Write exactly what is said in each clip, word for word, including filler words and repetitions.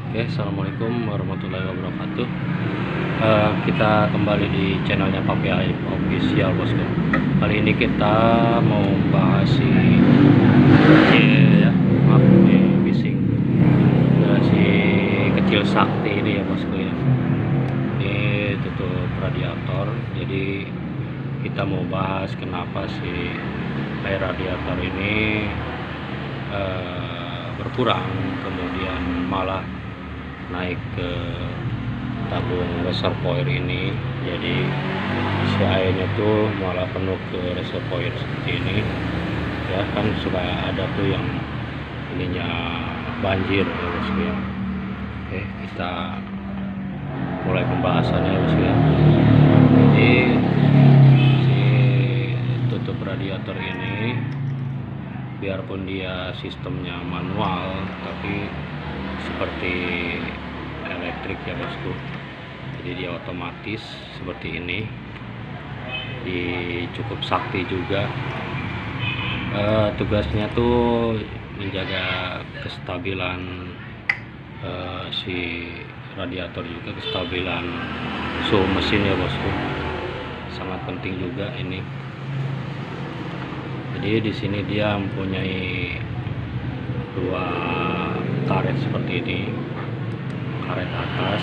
Oke, assalamualaikum warahmatullahi wabarakatuh. Uh, kita kembali di channelnya Papi Aib Official, bosku. Kali ini kita mau bahas si ya, maaf ini bising uh, si kecil sakti ini ya, bosku ya. Ini tutup radiator. Jadi kita mau bahas kenapa si air radiator ini uh, berkurang, kemudian malah naik ke tabung reservoir ini. Jadi si airnya tuh malah penuh ke reservoir seperti ini ya, kan suka ada tuh yang ininya banjir ya, bosku ya. Oke, kita mulai pembahasannya ya, bosku ya. Jadi si tutup radiator ini biarpun dia sistemnya manual, tapi seperti elektrik ya, bosku. Jadi dia otomatis seperti ini. Di cukup sakti juga. E, tugasnya tuh menjaga kestabilan e, si radiator, juga kestabilan suhu mesin ya, bosku. Sangat penting juga ini. Jadi di sini dia mempunyai dua karet seperti ini, karet atas,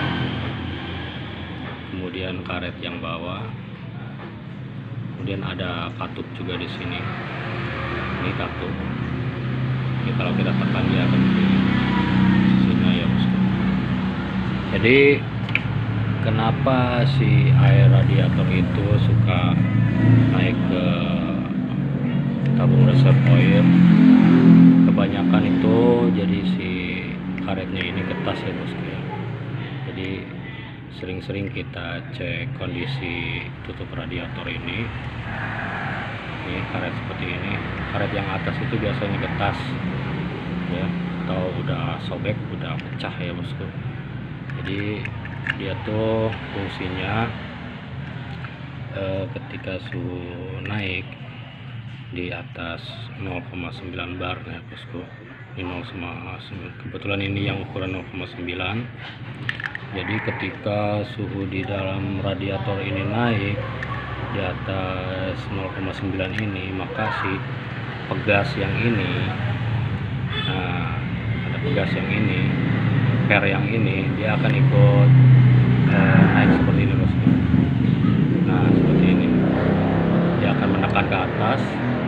kemudian karet yang bawah, kemudian ada katup juga di sini. Ini katup. Ini kalau kita tekan dia akan di sisinya ya, bosku. Jadi kenapa si air radiator itu suka naik ke tabung reservoir? Kebanyakan itu jadi si karetnya ini ketas ya, bosku ya. Jadi sering-sering kita cek kondisi tutup radiator ini. Ini karet seperti ini. Karet yang atas itu biasanya ketas ya, atau udah sobek, udah pecah ya, bosku. Jadi dia tuh fungsinya eh, ketika suhu naik di atas nol koma sembilan bar ya, bosku. Ini nol koma sembilan, kebetulan ini yang ukuran nol koma sembilan. Jadi ketika suhu di dalam radiator ini naik di atas nol koma sembilan ini, maka si pegas yang ini, nah ada pegas yang ini, per yang ini, dia akan ikut eh, naik seperti ini, bosku. Nah seperti ini, dia akan menekan ke atas.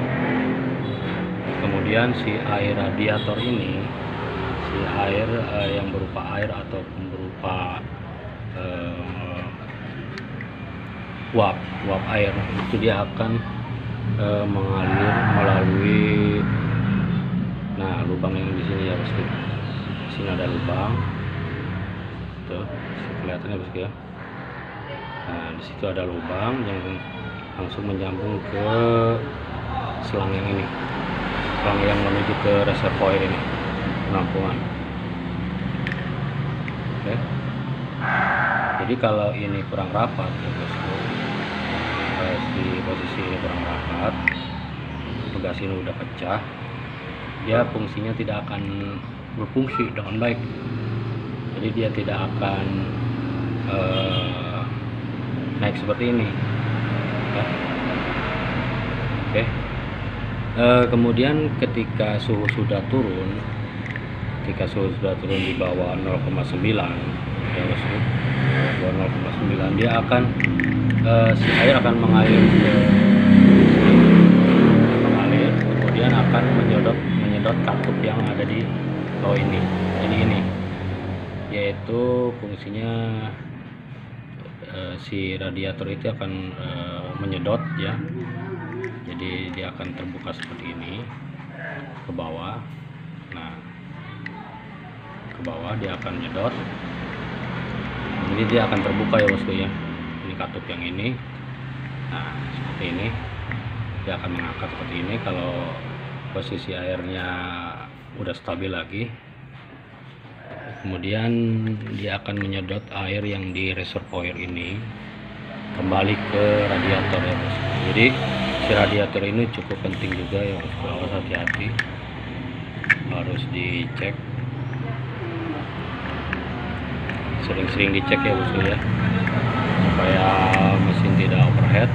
Kemudian si air radiator ini, si air eh, yang berupa air ataupun berupa eh, uap uap air itu dia akan eh, mengalir melalui, nah lubang yang di sini ya, bosku. Di sini ada lubang, tuh kelihatannya, bosku ya. Nah di situ ada lubang yang langsung menyambung ke selang yang ini, selang yang menuju ke reservoir ini, penampungan. Oke. Jadi kalau ini kurang rapat ya, bosku, di posisi ini kurang rapat, pegas ini udah pecah, dia fungsinya tidak akan berfungsi dengan baik. Jadi dia tidak akan uh, naik seperti ini ya. Oke. E, kemudian ketika suhu sudah turun, ketika suhu sudah turun di bawah nol koma sembilan ya, bosku, bawah nol koma sembilan, dia akan e, si air akan mengalir ke mengalir, kemudian akan menyedot menyedot katup yang ada di bawah ini. Jadi ini yaitu fungsinya e, si radiator itu akan e, menyedot ya. Jadi dia akan terbuka seperti ini ke bawah. Nah ke bawah dia akan nyedot, jadi dia akan terbuka ya, bosku ya. Ini katup yang ini, nah seperti ini, dia akan mengangkat seperti ini. Kalau posisi airnya udah stabil lagi, kemudian dia akan menyedot air yang di reservoir ini kembali ke radiator ya, bosku. Jadi si radiator ini cukup penting juga ya, bosku. Harus hati-hati, harus dicek sering-sering dicek ya bosku ya, supaya mesin tidak overhead.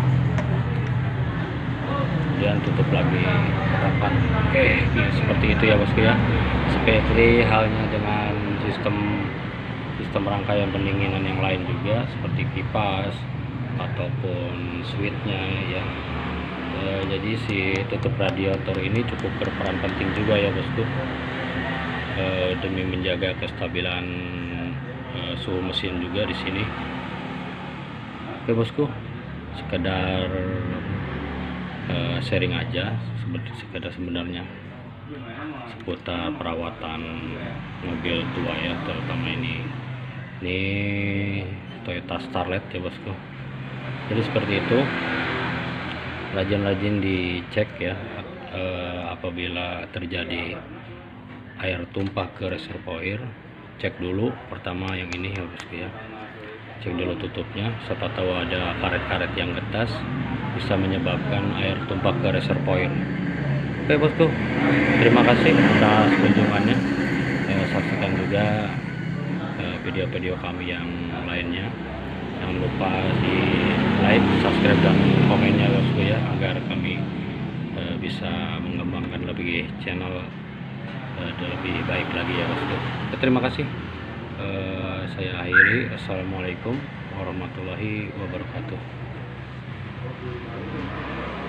Kemudian tutup lagi rapat. Oke, seperti itu ya bosku ya. Seperti halnya dengan sistem sistem rangkaian pendinginan yang lain juga, seperti kipas ataupun switchnya ya. E, jadi si tutup radiator ini cukup berperan penting juga ya bosku, e, demi menjaga kestabilan e, suhu mesin juga di sini. Oke bosku, sekedar Uh, sharing aja sekedar sebenarnya seputar perawatan mobil tua ya, terutama ini ini Toyota Starlet ya bosku. Jadi seperti itu, rajin-rajin dicek ya uh, apabila terjadi air tumpah ke reservoir. Cek dulu pertama yang ini ya bosku ya, cek dulu tutupnya. Siapa tahu ada karet-karet yang ngetas bisa menyebabkan air tumpah ke reservoir. Oke bosku, terima kasih atas kunjungannya. Eh, saksikan juga video-video eh, kami yang lainnya. Jangan lupa di like, subscribe, dan komennya bosku ya, agar kami eh, bisa mengembangkan lebih channel eh, lebih baik lagi ya bosku. Oke, terima kasih. Uh, saya akhiri. Assalamualaikum warahmatullahi wabarakatuh.